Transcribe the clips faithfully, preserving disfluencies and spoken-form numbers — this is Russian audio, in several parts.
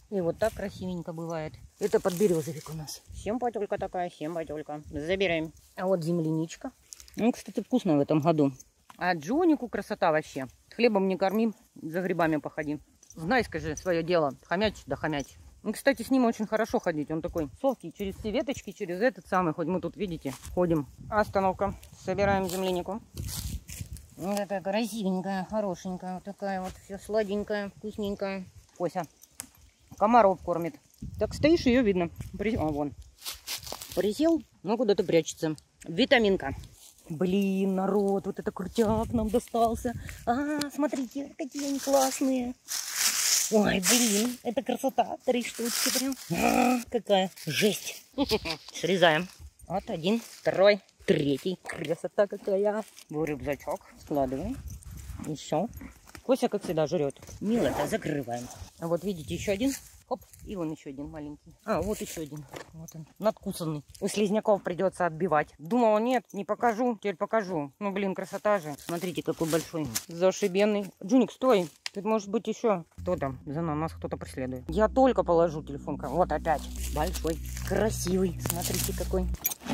И вот так красивенько бывает. Это подберезовик у нас. Семпотелька такая, семпотелька. Забираем. А вот земляничка. Ну, кстати, вкусно в этом году. А Джонику красота вообще. Хлебом не корми, за грибами походи. Знай, скажи, свое дело. Хомяч да хомяч. Ну, кстати, с ним очень хорошо ходить. Он такой совкий, через все веточки, через этот самый. Хоть мы тут, видите, ходим. Остановка. Собираем землянику. Вот такая красивенькая, хорошенькая. Вот такая вот все сладенькая, вкусненькая. Кося комаров кормит. Так стоишь, ее видно. При... А, вон. Присел, ну куда-то прячется. Витаминка. Блин, народ, вот это крутяк нам достался. А, смотрите, какие они классные. Ой, блин, это красота. Три штучки прям. А, какая жесть. Срезаем. Вот один, второй, третий. Красота какая. В рюкзачок складываем. Еще. Кося, как всегда, жрет. Мило-то закрываем. А вот видите, еще один. Хоп, и вон еще один маленький. А, вот еще один. Вот он, надкусанный. У слизняков придется отбивать. Думала, нет, не покажу. Теперь покажу. Ну, блин, красота же. Смотрите, какой большой. Зашибенный. Джуник, стой. Тут может быть еще. Кто там? За нас кто-то преследует. Я только положу телефон. Вот опять. Большой. Красивый. Смотрите, какой.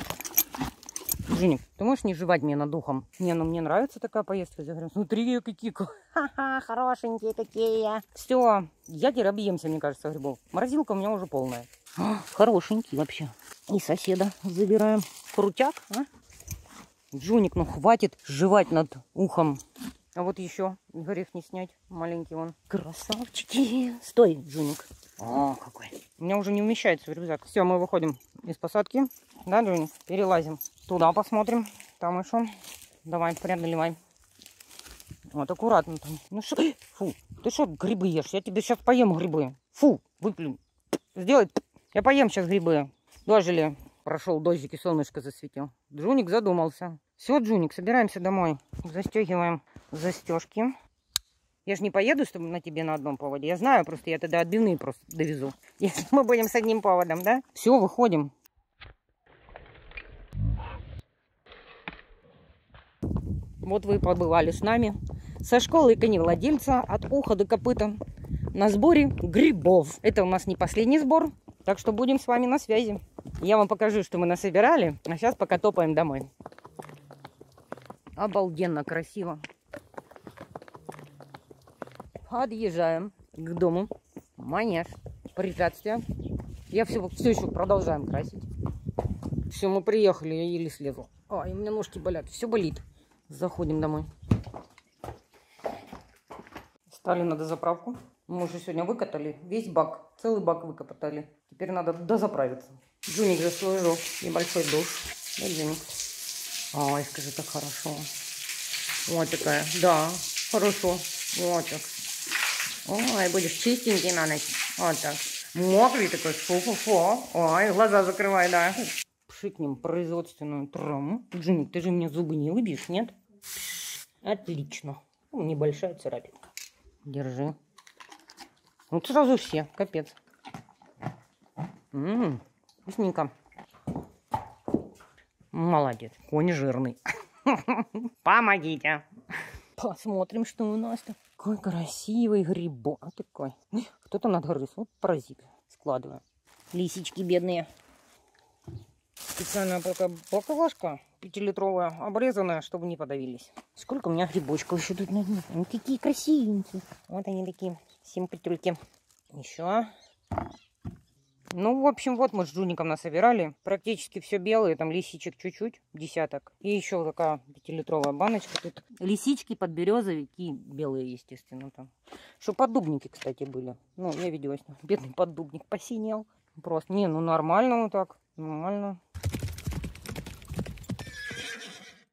Джуник, ты можешь не жевать мне над ухом? Не, ну мне нравится такая поездка. Я говорю, смотри, какие. Ха-ха, хорошенькие какие. Все, я теперь объемся, мне кажется, грибов. Морозилка у меня уже полная. А, хорошенький вообще. И соседа забираем. Крутяк, а? Джуник, ну хватит жевать над ухом. А вот еще грех не снять. Маленький он. Красавчики. Стой, Джуник. О, какой. У меня уже не умещается в рюкзак. Все, мы выходим из посадки. Да, Джуник? Перелазим. Туда посмотрим. Там еще. Давай, преодолевай. Вот, аккуратно там. Ну что? Фу. Ты что грибы ешь? Я тебе сейчас поем грибы. Фу, выплюнь. Сделай. Я поем сейчас грибы. Дожили. Прошел дождик и солнышко засветил. Джуник задумался. Все, Джуник, собираемся домой. Застегиваем застежки. Я же не поеду, чтобы на тебе на одном поводе. Я знаю, просто я тогда отбивные просто довезу. Если мы будем с одним поводом, да? Все, выходим. Вот вы побывали с нами. Со школы коневладельца от уха до копыта. На сборе грибов. Это у нас не последний сбор. Так что будем с вами на связи. Я вам покажу, что мы насобирали. А сейчас пока топаем домой. Обалденно красиво. Подъезжаем к дому. Манеж. Препятствия. Я все, все еще продолжаем красить. Все, мы приехали, я еле слезла. Ой, у меня ножки болят. Все болит. Заходим домой. Стали на дозаправку. Мы уже сегодня выкатали весь бак. Целый бак выкатали. Теперь надо дозаправиться. Джуник же сложил небольшой душ. Да, Джуник? Ой, скажи, так хорошо. Вот такая. Да, хорошо. Вот так. Ой, будешь чистенький на ночь. Вот так. Мокрый такой. Фу-фу-фу. Ой, глаза закрывай, да. Пшикнем производственную травму. Джуник, ты же мне зубы не выбьешь, нет? Отлично. Небольшая царапинка. Держи. Вот сразу все. Капец. Ммм, вкусненько. Молодец. Конь жирный. Помогите. Посмотрим, что у нас-то. Какой красивый грибок такой. Кто-то надгрыз. Вот паразит. Складываем. Лисички бедные. Специальная паковашка пятилитровая, обрезанная, чтобы не подавились. Сколько у меня грибочков еще тут на дне. Ну, какие красивенькие. Вот они такие, симпатюльки. Еще. Ну, в общем, вот мы с Джуником насобирали. Практически все белые, там лисичек чуть-чуть, десяток. И еще такая пятилитровая баночка. Тут лисички, подберезовики, белые, естественно, там. Что поддубники, кстати, были. Ну, я видела, бедный поддубник посинел. Просто, не, ну нормально вот так, нормально.